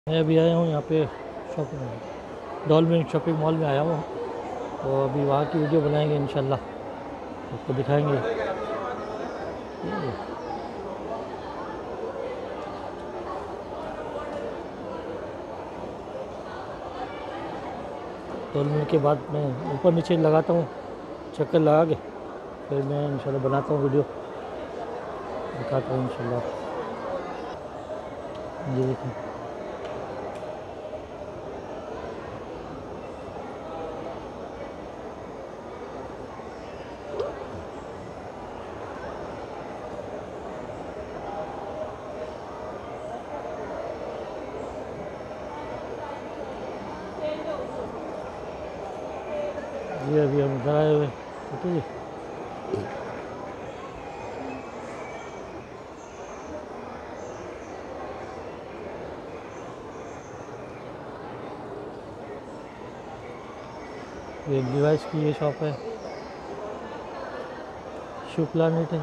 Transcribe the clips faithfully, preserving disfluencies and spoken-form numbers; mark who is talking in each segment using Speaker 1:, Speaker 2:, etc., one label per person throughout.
Speaker 1: मैं अभी आया हूँ यहाँ पे शॉपिंग डॉल्फिन शॉपिंग मॉल में आया हूँ। तो अभी वहाँ की वीडियो बनाएंगे इंशाल्लाह, आपको दिखाएंगे। डॉल्फिन के बाद मैं ऊपर नीचे लगाता हूँ, चक्कर लगा के फिर मैं इंशाल्लाह बनाता हूँ वीडियो, दिखाता हूँ इंशाल्लाह। ये देखें, ये अभी हम इधर आए हुए, ठीक है जी। ये डिवाइस की ये शॉप है, शू प्लानेट है,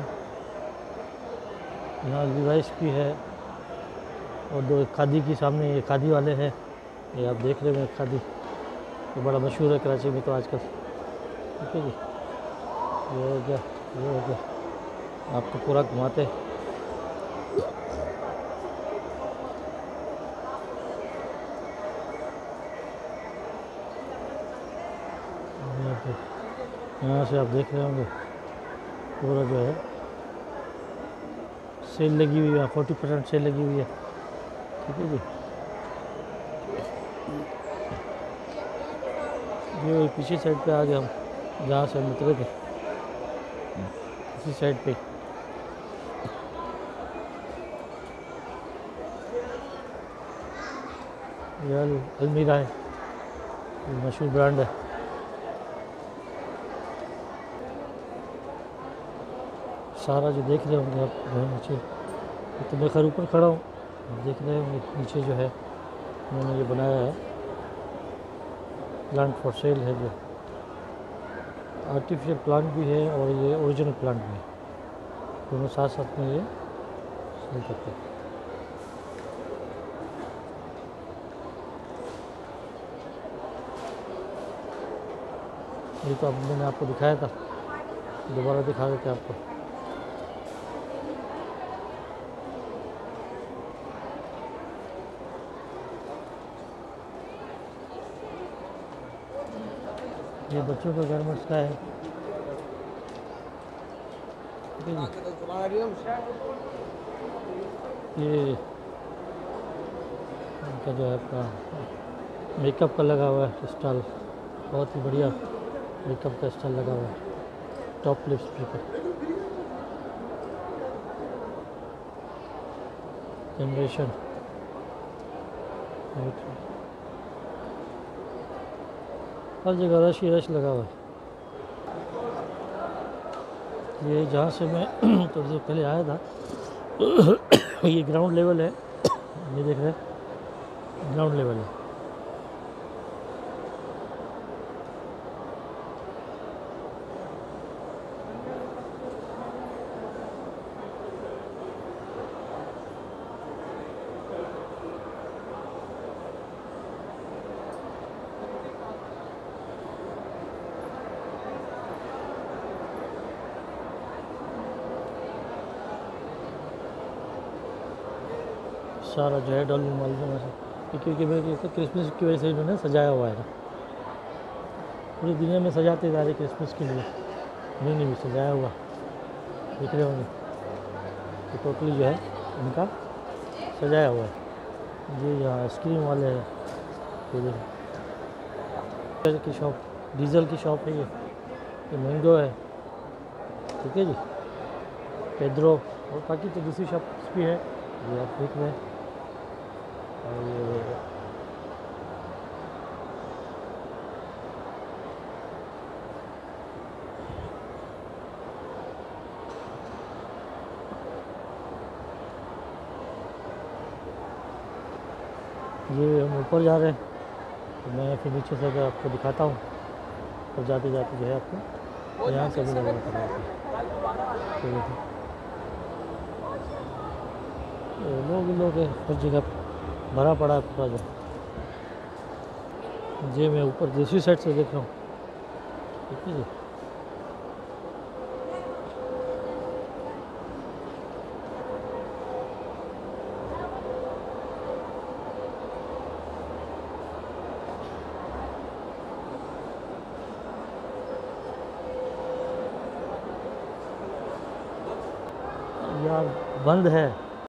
Speaker 1: यहाँ डिवाइस भी है। और दो खादी की सामने ये खादी वाले हैं, ये आप देख रहे हैं खादी, ये बड़ा मशहूर है कराची में तो आजकल, ठीक है जी। ये हो गया, ये हो गया, आपको पूरा घुमाते। यहाँ से आप देख रहे होंगे पूरा जो है सेल लगी हुई है, फोर्टी परसेंट सेल लगी हुई है, ठीक है जी। ये पीछे साइड पे आ गए हम, जहाँ से हम उतरे थे इसी साइड पे। ये अलमीरा है, मशहूर ब्रांड है। सारा जो देख रहे होंगे आप जो है नीचे, तो मैं खैर ऊपर खड़ा हूँ, देख रहे होंगे नीचे जो है उन्होंने ये बनाया है, प्लांट फॉर सेल है, जो आर्टिफिशियल प्लांट भी है और ये ओरिजिनल प्लांट भी है, दोनों साथ साथ में ये सेल करते हैं। ये तो अब मैंने आपको दिखाया था, दोबारा दिखा देते आपको। ये बच्चों का गारमेंट्स का है, ठीक है जी। ये इनका जो है आपका मेकअप का लगा हुआ है स्टॉल, बहुत ही बढ़िया मेकअप का स्टॉल लगा हुआ है, टॉप लिपस्टिक पर जनरेशन। हर जगह रश ही रश लगा हुआ है। ये जहाँ से मैं थोड़ी देर पहले आया था ये ग्राउंड लेवल है, ये देख रहे हैं ग्राउंड लेवल है। सारा जो है डॉल्फिन मॉल में से, क्योंकि मेरे तो क्रिसमस की वजह से इन्होंने सजाया हुआ है ना, पूरी दुनिया में सजाते जा रहे क्रिसमस के लिए, इन्होंने भी सजाया हुआ देख रहे होंगे, तो टोटली जो है इनका सजाया हुआ है। ये यहाँ आइसक्रीम वाले हैं, ये देखो की शॉप, डीजल की शॉप है, ये ये मैंगो है, ठीक है जी, पेड्रो, और बाकी तो दूसरी शॉप्स भी है, ये आप देख रहे हैं। और ये ये हम ऊपर जा रहे हैं, तो मैं फिर नीचे से अगर आपको दिखाता हूँ, और जाते जाते जो है आपको यहाँ से भी नज़र आता है। लोग लोग है हर जगह। भरा पड़ा है पूरा जो। जी मैं ऊपर दूसरी साइड से देख रहा हूँ, ठीक है जी। यार बंद है।